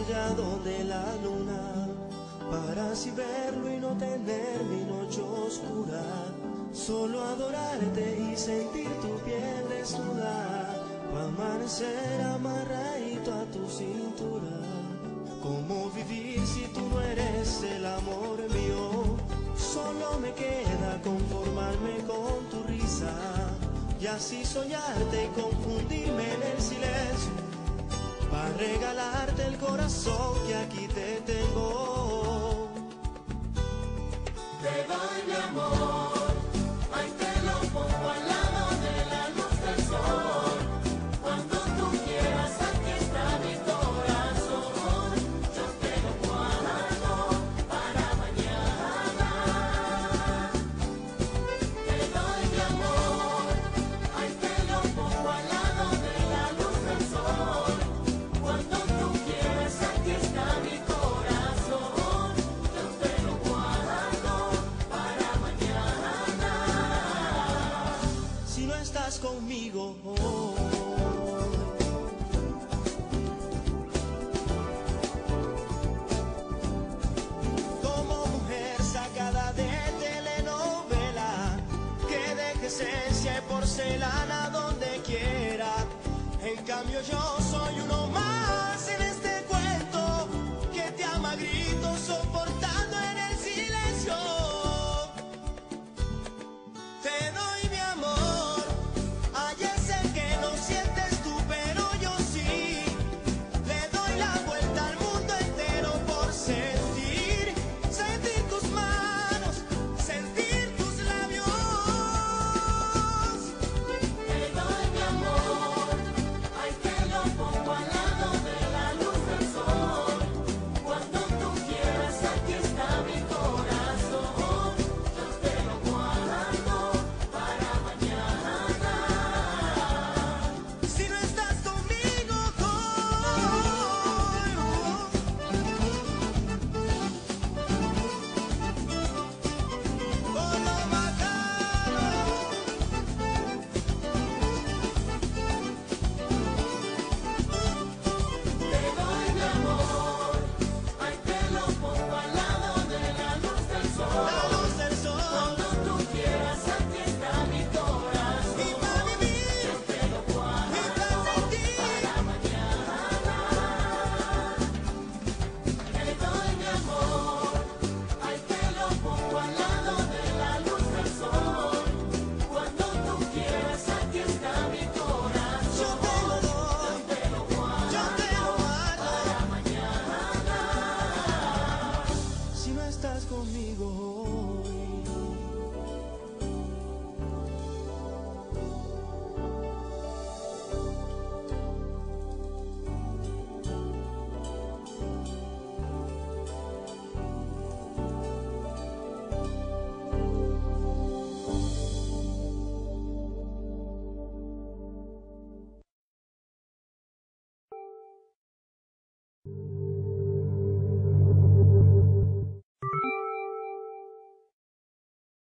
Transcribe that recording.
estrella donde la luna, para así verlo y no tener mi noche oscura, solo adorarte y sentir tu piel desnuda, pa' amanecer amarradito a tu cintura. ¿Cómo vivir si tú no eres el amor mío? Solo me queda conformarme con tu risa y así soñarte y confundirme en el silencio, para regalarte el corazón que aquí te tengo. Te doy mi amor, ahí te lo pongo al lado de la luz del sol. Cuando tú quieras, aquí está mi corazón. Yo te lo guardo para mañana. Te doy mi amor, ahí te lo pongo al lado de la luz del sol. Cuando tú quieras, aquí está mi corazón. Yo te lo guardo para mañana. Si no estás conmigo hoy, como mujer sacada de telenovela, que deje esencia y porcelana donde quiera. En cambio yo soy un